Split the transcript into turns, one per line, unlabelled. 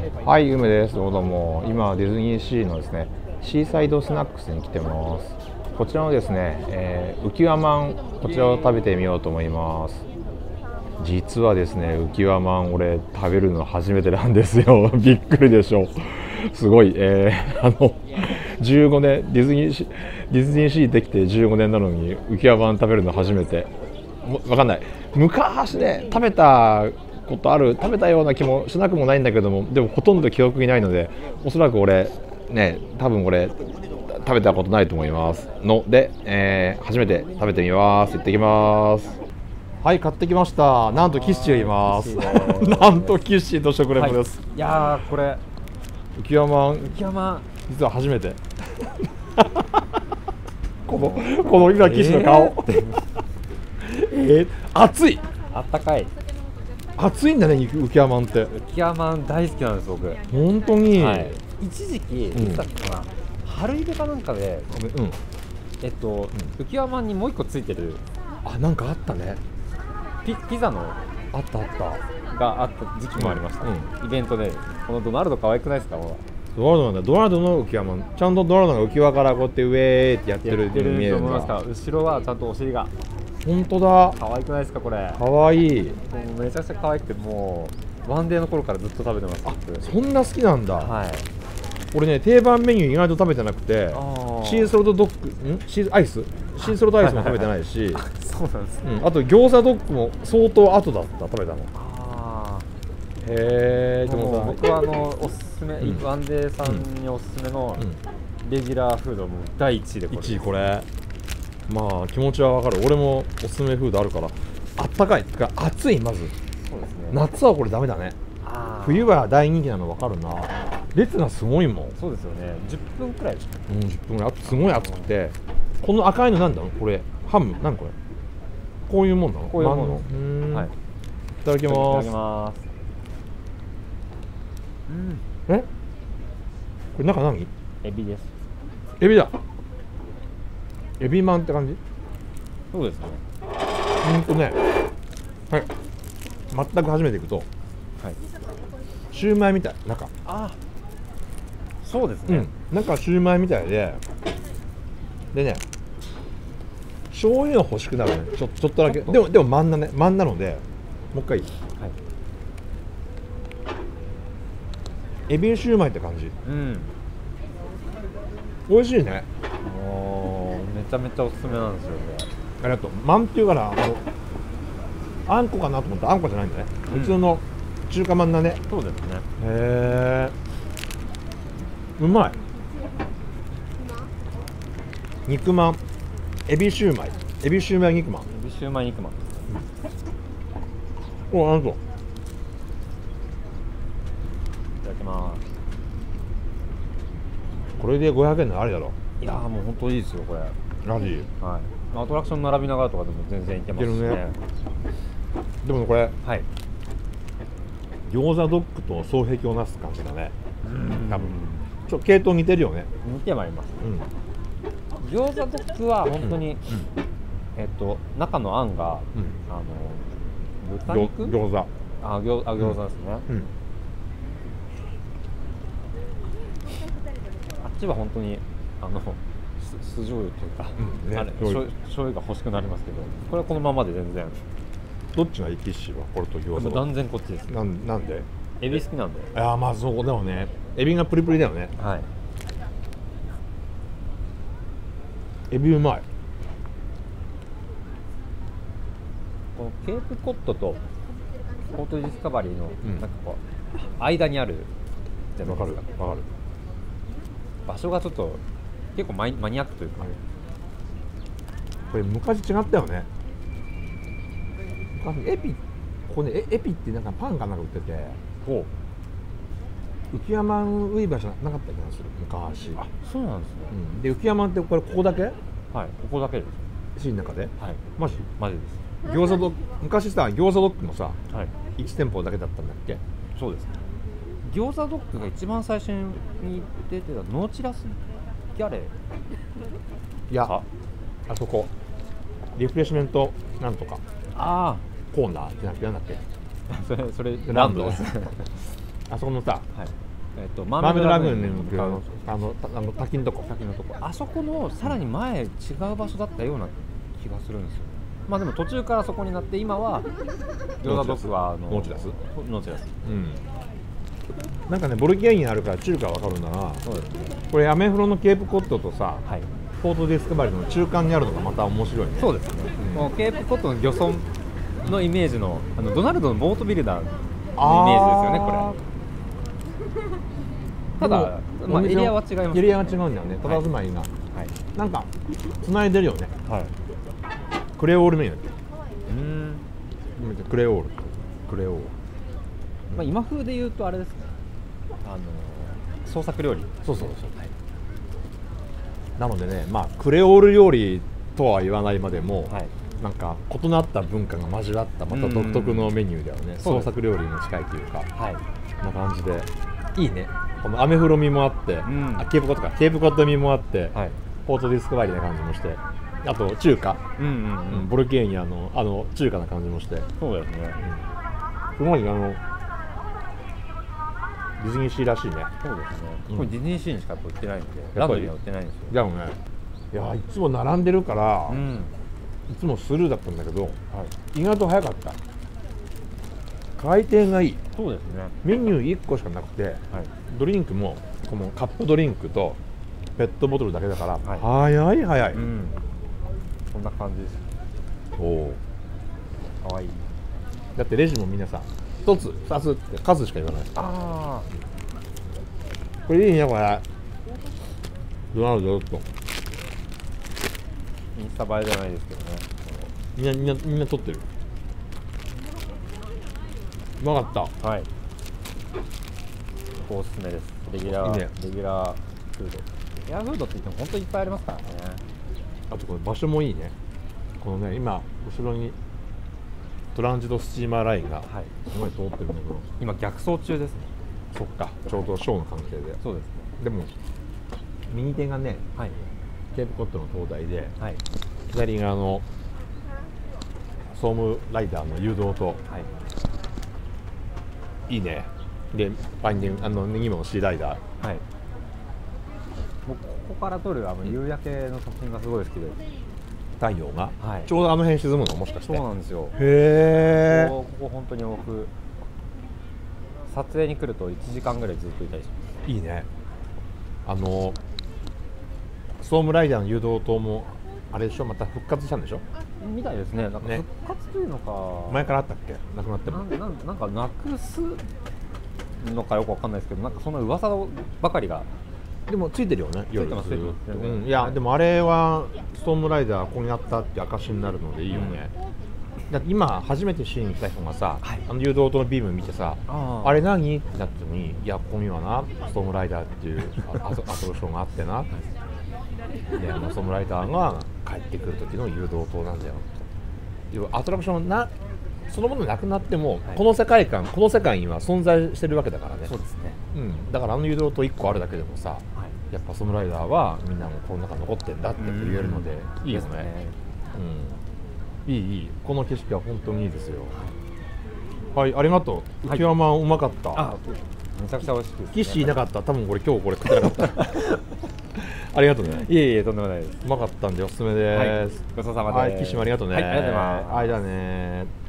はい、梅です。どうも。今、ディズニーシーのですね、シーサイドスナックスに来てます。こちらのですね、浮き輪まん、こちらを食べてみようと思います。実はですね、浮き輪まん、俺、食べるの初めてなんですよ。びっくりでしょ。すごい、15年、ディズニーシーできて15年なのに、浮き輪まん食べるの初めて。わかんない。昔ね、食べたような気もしなくもないんだけども、でもほとんど記憶にないので、おそらく俺ね、多分俺食べたことないと思いますので、初めて食べてみます。行ってきます。はい、買ってきました。なんとキッシーがいます。なんとキッシーと食レポです。
いやー、これ
浮き輪まん、実は初めて。この今キッシーの顔。熱い。
あったかい。
熱いんだね、浮き輪まんって。
浮き輪まん大好きなんです僕。
本当に、
はい、一時期いつだっけかな、春入れかなんかで、浮き輪まんにもう一個ついてる、
なんかあったね。
ピザの
あった
があった時期もありました、イベントで。このドナルド可愛くないですか？
ドナルドなんだ。ドナルドの浮き輪まん、ちゃんとドナルドが浮き輪からこうやって上ってやってるって見えるんだ。
後ろはちゃんとお尻が。
本当だ。
可愛くないですかこれ？
可愛い。
もうめちゃくちゃ可愛くて、もうワンデーの頃からずっと食べてます。
そんな好きなんだ。
はい。
俺ね、定番メニュー意外と食べてなくて、シーソルトドッグ、シーソルトアイスも食べてないし、
そうなんですね。
あと餃子ドッグも相当後だった、食べたの。へえ。でも
僕はおすすめ、ワンデーさんにおすすめのレギュラーフードも第1位でこれ。
1位これ。まあ気持ちはわかる。俺もおすすめフードあるから。あったかいってか暑い。まず
そうですね。
夏はこれダメだね。冬は大人気なのわかるな。列がすごいもん。
そうですよね。10分くらいですか。
10分ぐらい。あとすごい暑くて、この赤いのなんだろうこれ。ハムなんこれ。こういうもんなの？
こういうもの。はい。
いただきます。これ中何？
エビです。
エビだ。エビマンって感じ？
そうですね。
はい。全く初めて行くと、シューマイみたい。中。
そうですね。
中シューマイみたいでね、醤油が欲しくなるね。ちょっとだけ。でも真んなので、もう一回いい？エビシューマイって感じ。美味しいね。
めちゃめちゃおすすめなんですよね。
ありがとう。まんっていうからあんこかなと思ったらあんこじゃないんだね。普通の中華まんだね。
そうですね。
へえ。うまい。肉まん、エビシューマイ肉まん。あと。
いただきます。
これで500円のありだろ。
いやー、もう本当いいですよこれ。
マジ。
はい。アトラクション並びながらとかでも全然いけますしね。
でもこれ、餃子ドッグと双璧をなす感じだね。多分系統似てるよね。
似てまいります。餃子ドッグは本当に中のあんが豚肉？
餃子。
餃子ですね。あっちは本当に酢醤油というか、醤油が欲しくなりますけど、これはこのままで全然。
どっちがいい？キッシーはこれと餃子は。
断然こっちです。
なんで？
エビ好きなんで。
まあそうだよね。エビがプリプリだよね。
はい。
エビうまい。
このケープコットとポートディスカバリーのなんかこう間にあるじゃないですか。
わかる。
場所がちょっと結構マニアックというか。
これ昔違ったよね。エピ、ここね、エピってなんかパンかなんか売ってて、浮き輪まん売り場じゃなかった気がする、昔。
そうなんですね。
で、浮き輪まんってこれここだけ？
はい、ここだけです。
シーンの中で？はい。マジ
です。
餃子ドッグ、昔さ、餃子ドッグのさ、1店舗だけだったんだっけ？
そうですね。餃子ドッグが一番最初に出てたノーチラスギャレー。
いや、あそこリフレッシュメントなんとかコーナーじゃなくてなんだっけ？
それランドです。
あそこのさ、
はい
マーメイドラグーンに
向かう
滝のとこ、
あそこのさらに前違う場所だったような気がするんですよ。まあでも途中からそこになって今は餃子ドッグは
ノーチラス
ノーチラス。
なんかねボルケーニあるから中華わかるんだな。
そうですね。
これアメフロのケープコットとさ、
はい。
ポートディスカバリーの中間にあるのがまた面白いね。
そうですね。もうケープコットの漁村のイメージのドナルドのボートビルダーのイメージですよねこれ。ただ、まあ、エリアは違います、ね、
エリアは違うんだよね、佇まいが、はい、なんか繋いでるよね、はい、クレオールメニュー、クレオール、
まあ、今風で言うとあれですね、創作料理、
そう、はい、なのでね、まあクレオール料理とは言わないまでも、はい、なんか異なった文化が交わったまた独特のメニューだよね、創作料理に近いというか、はい、な感じでいいね。このアメフロ味もあって、ケープコット味もあって、はい、ポートディスクバリーな感じもして、あと中華、ボルケーニアの中華な感じもして、
そうですね、
すごいディズニーシーらしいね。
そうですね、これディズニーシーにしか売ってないんで、ランドには売ってないんですよ。
でもね、いやいつも並んでるから、いつもスルーだったんだけど、意外と早かった。回転がいい。
そうですね。
メニュー1個しかなくて、ドリンクもこのカップドリンクとペットボトルだけだから、早い、こ
んな感じです。
おお、
かわいい。
だってレジもみんなさ、1つ2つって数しか言わない。
ああ、
これいいね、これドナルドと
インスタ映えじゃないですけどね、
みんな撮ってる。うまかった。はい。
おすすめです。レギュラーフード。レギュラーフードって言っても本当にいっぱいありますからね。
あとこの場所もいいね。このね、今後ろにトランジットスチーマーラインがすごい通ってるんだけど、
今逆走中ですね。
そっか、ちょうどショーの関係で。
そうですね。
でも右手がね、ケープコットの灯台で、左側のソームライダーの誘導と、いいね。で、バインディング、ネギもシーライダー。はい。
もうここから撮る夕焼けの写真がすごい好きで。
太陽が、ちょうどあの辺沈むのもしかして。
そうなんですよ。
へえ。
ここ本当に僕撮影に来ると1時間ぐらいずっといたりします。
いいね。ソームライダーの誘導灯もあれでしょ、また復活したんでしょ。
みたいですね。なんか復活というのか、
前からあったっけ、なくなっても。
なんかなくすのかよくわかんないですけど、なんかその噂ばかりが。
でもついてるよね。
ついてます。
いや、でもあれはストームライダーここにあったって証になるのでいいよね。だって今初めてシーンに来た人がさ、誘導灯のビーム見てさ、あれ何ってなったのに、いやここにはなストームライダーっていうアトラクションがあってな。でストームライダーが帰ってくる時の誘導灯なんだよ。アトラクションそのものなくなっても、この世界観、この世界には存在してるわけだからね。
そうですね。
だから誘導灯1個あるだけでもさ、やっぱストームライダーはみんなもこの中残ってんだって言えるので、いいよね。いい、この景色は本当にいいですよ。はい、ありがとう。浮き輪まんうまかった。
めちゃくちゃ美味しくて。
キッシーいなかったら多分今日これ食ってなかった。ありがとうね。
いえ、とんでもないです。
うまかったんでおすすめです。
ごちそうさまです。
キッシーもありがとうね。
ありがとうございます。
じゃあね。